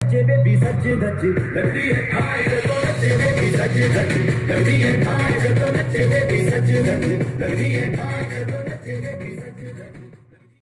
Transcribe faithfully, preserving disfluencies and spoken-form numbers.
नचे बेबी सच धज लगती है खाए तो नचे बेबी सच धज लगती है खाए तो नचे बेबी सच धज लगती है खाए